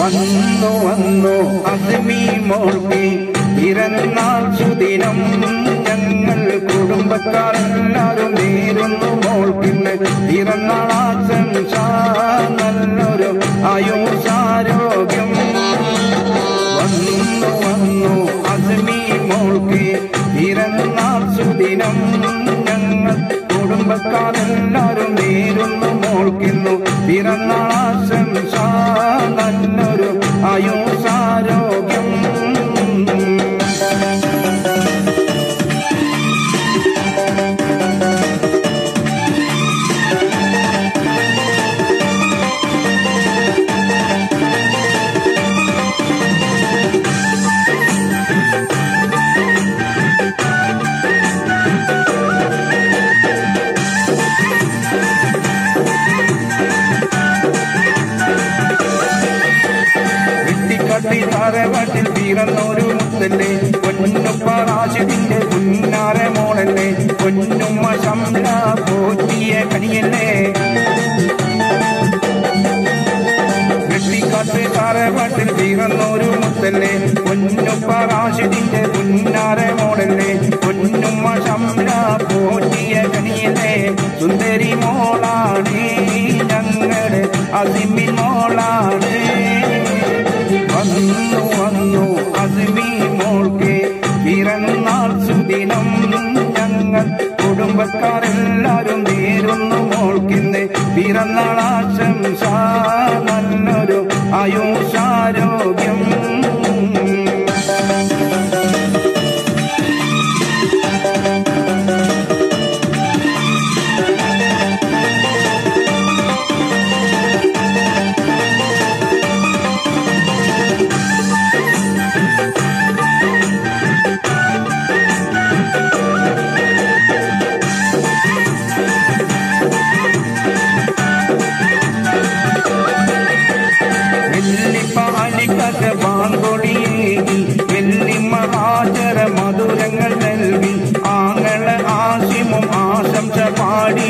വന്നു വന്നു അസ്മി മോൾക്ക് പിറന്നാൾ സുദിനം ഞങ്ങൾ കുടുംബക്കാരെല്ലാരും നേരുന്നു മോൾക്കിന്ന് പിറന്നാൾ ആശംസ നല്ലൊരു ആയുസ്സാരോഗ്യം വന്നു വന്നു അസ്മി മോൾക്ക് പിറന്നാൾ സുദിനം ഞങ്ങൾ കുടുംബക്കാരെല്ലാരും നേരുന്നു മോൾക്കിന്നു പിറന്നാൾ ആശംസ നല്ലൊരു ആയുസ്സാരോഗ്യം തറവാട്ടിൽ പിറന്നൊരു മുത്തല്ലേ പൊന്നുപ്പ റാഷിദിന്റെ പുന്നാര മോളല്ലേ പൊന്നുമ്മ ശംല പോറ്റിയ കനിയല്ലേ വെട്ടിക്കാട്ട് തറവാട്ടിൽ പിറന്നൊരു മുത്തല്ലേ പൊന്നുപ്പ റാഷിദിന്റെ പുന്നാര മോളല്ലേ പൊന്നുമ്മ ശംല പോറ്റിയ കനിയല്ലേ സുന്ദരി മോളാണ് ഞങ്ങളുടെ അസിമിൻ മോളാണ് വന്നു വന്നു അസ്മി മോൾക്ക് പിറന്നാൾ സുദിനം ഞങ്ങൾ കുടുംബക്കാരെല്ലാരും നേരുന്നു മോൾക്കിന്ന് പിറന്നാൾ ആശംസ നല്ലൊരു ആയുസ്സാരോഗ്യം വെള്ളിമ്മ ഹാജര മധുരങ്ങൾ നൽകി ആങ്ങള ആശിമും ആശംസ പാടി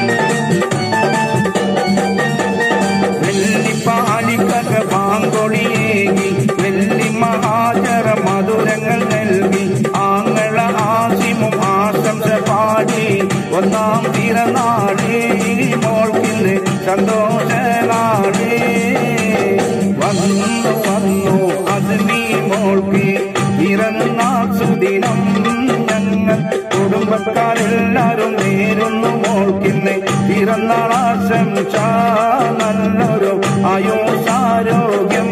വെള്ളിപ്പാലിക്കക പാങ്കൊടിയേകി വെള്ളിമ്മ ഹാജര മധുരങ്ങൾ നൽകി ആങ്ങള ആശിമും ആശംസ പാടി ഒന്നാം പിറന്നാളേ മോൾക്കിന്ന് സന്തോഷനാളേ വന്നു വന്നു അസ്മി മോൾക്ക് പിറന്നാൾ സുദിനം ഞങ്ങൾ കുടുംബക്കാരെല്ലാരും നേരുന്നു മോൾക്കിന്ന് പിറന്നാൾ ആശംസ നല്ലൊരു ആയുസ്സാരോഗ്യം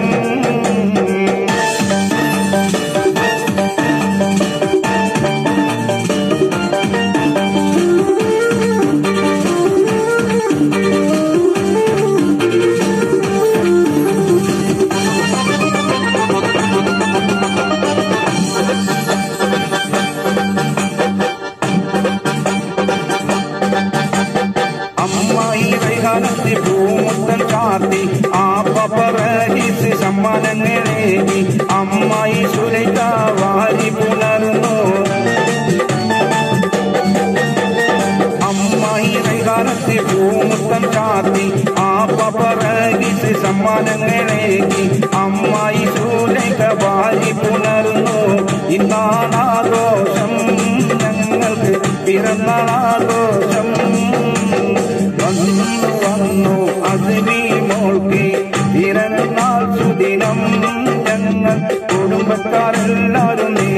പൂമുത്തൻ ചാർത്തി ആപ്പറഹിസ് സമ്മാനങ്ങളേകി അമ്മായി സുലൈഖ വാരി പുണർന്നു അമ്മായി കൈകാലത്ത് പൂമുത്തൻ ചാർത്തി ആപ്പറഹിസ് സമ്മാനങ്ങളേകി അമ്മായി സുലൈഖ വാരി പുണർന്നു ഇന്നാളാഘോഷം ഞങ്ങൾക്ക് പിറന്നാളാഘോഷം വന്നു വന്നു അസ്മി മോൾക്ക് പിറന്നാൾ സുദിനം ഞങ്ങൾ കുടുംബക്കാരെല്ലാരും